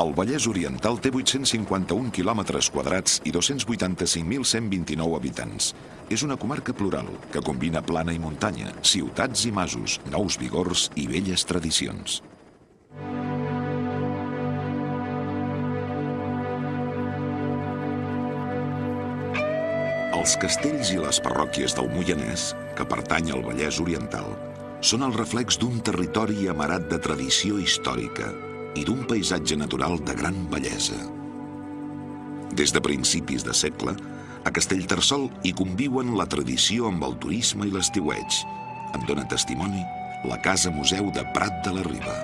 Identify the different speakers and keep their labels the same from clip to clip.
Speaker 1: El Vallès Oriental té 851 quilòmetres quadrats i 285.129 habitants. És una comarca plural que combina plana i muntanya, ciutats i masos, nous vigors i velles tradicions. Els castells i les parròquies del Moianès, que pertany al Vallès Oriental, són el reflex d'un territori amarat de tradició històrica i d'un paisatge natural de gran bellesa. Des de principis de segle, a Castellterçol hi conviuen la tradició amb el turisme i l'estiueig. En dona testimoni la Casa Museu de Prat de la Riba.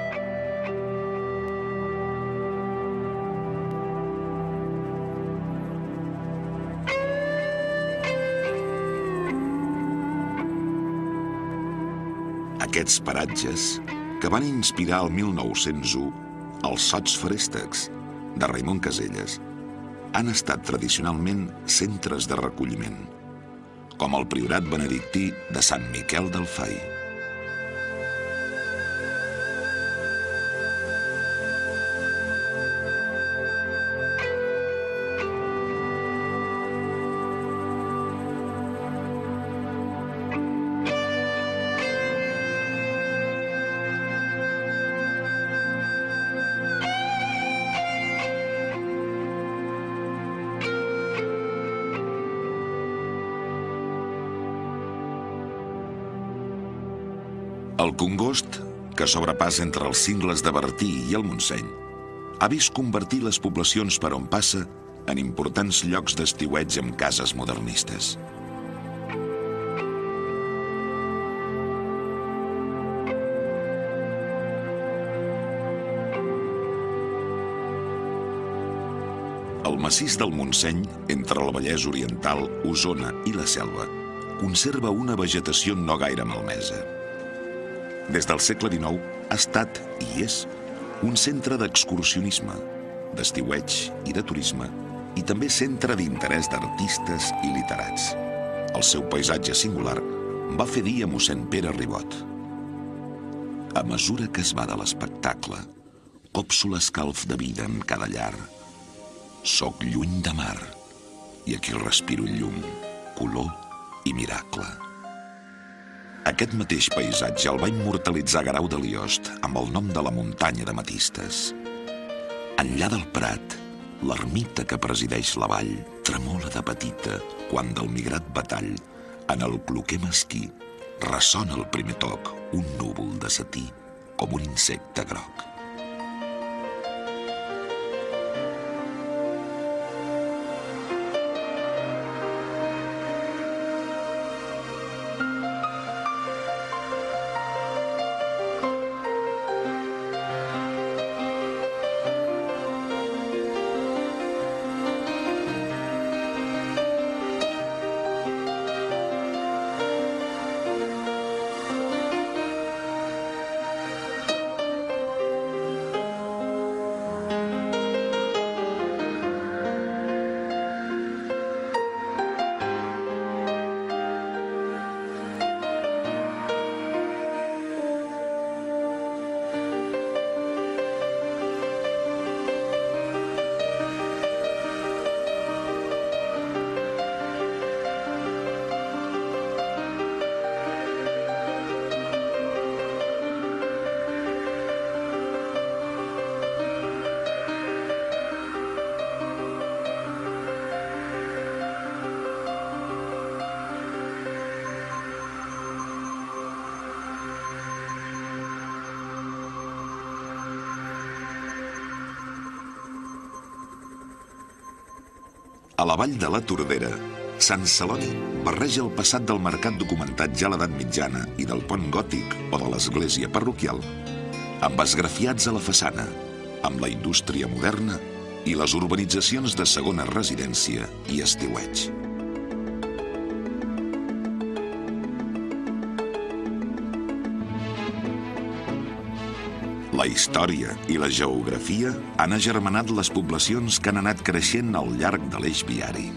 Speaker 1: Aquests paratges, que van inspirar el 1901 els Sots Feréstecs de Raimon Caselles, han estat tradicionalment centres de recolliment, com el Priorat benedictí de Sant Miquel del Fai. El Congost, que sobrepassa entre els cingles de Bertí i el Montseny, ha vist convertir les poblacions per on passa en importants llocs d'estiueig amb cases modernistes. El massís del Montseny, entre el Vallès Oriental, Osona i la Selva, conserva una vegetació no gaire malmesa. Des del segle XIX ha estat, i és, un centre d'excursionisme, d'estiueig i de turisme, i també centre d'interès d'artistes i literats. El seu paisatge singular va fer dir a mossèn Pere Ribot: a mesura que es va de l'espectacle, copso l'escalf de vida en cada llar. Soc lluny de mar, i aquí respiro llum, color i miracle. Aquest mateix paisatge el va immortalitzar Guerau de Liost amb el nom de la muntanya d'Ametistes. Enllà del Prat, l'ermita que presideix la vall tremola de petita quan del migrat batall, en el cloquer mesquí, ressona el primer toc un núvol de setí com un insecte groc. A la vall de la Tordera, Sant Celoni barreja el passat del mercat documentat ja a l'edat mitjana i del pont gòtic o de l'església parroquial, amb esgrafiats a la façana, amb la indústria moderna i les urbanitzacions de segona residència i estiueig. La història i la geografia han agermanat les poblacions que han anat creixent al llarg de l'eix viari.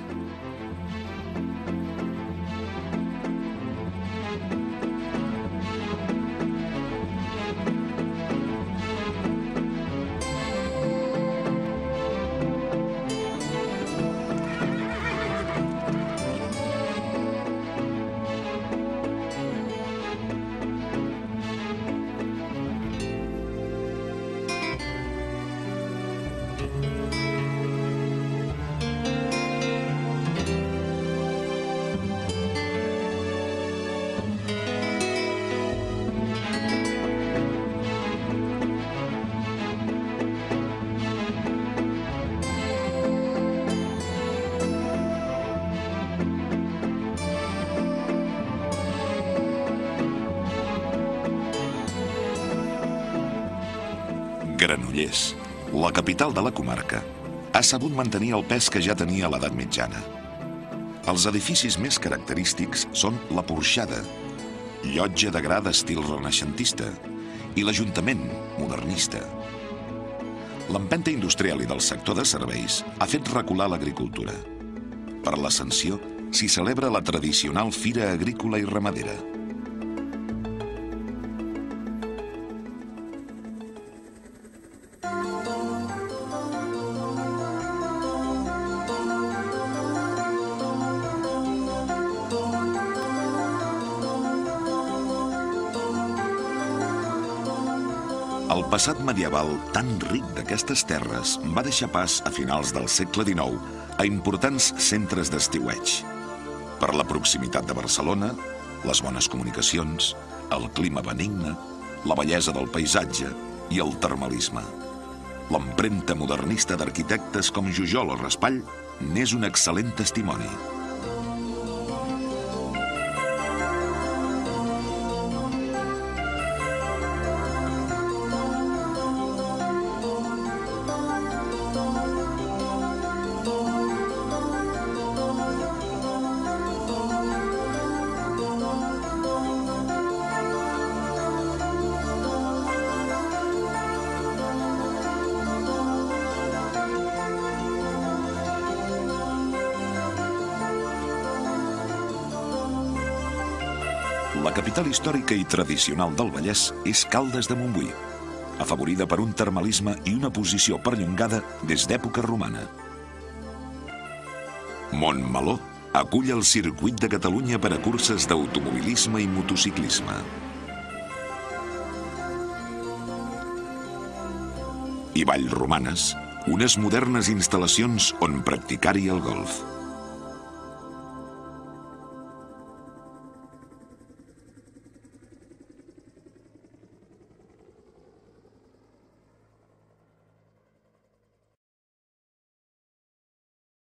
Speaker 1: Granollers, la capital de la comarca, ha sabut mantenir el pes que ja tenia a l'edat mitjana. Els edificis més característics són la Porxada, llotja de gra d'estil renaixentista, i l'Ajuntament, modernista. L'empenta industrial i del sector de serveis ha fet recular l'agricultura. Per l'Ascensió s'hi celebra la tradicional Fira Agrícola i Ramadera. El passat medieval tan ric d'aquestes terres va deixar pas a finals del segle XIX a importants centres d'estiueig. Per la proximitat de Barcelona, les bones comunicacions, el clima benigne, la bellesa del paisatge i el termalisme. L'empremta modernista d'arquitectes com Jujol o Raspall n'és un excel·lent testimoni. La capital històrica i tradicional del Vallès és Caldes de Montbui, afavorida per un termalisme i una posició perllongada des d'època romana. Montmeló acull el Circuit de Catalunya per a curses d'automobilisme i motociclisme. I Vallromanes, unes modernes instal·lacions on practicar-hi el golf.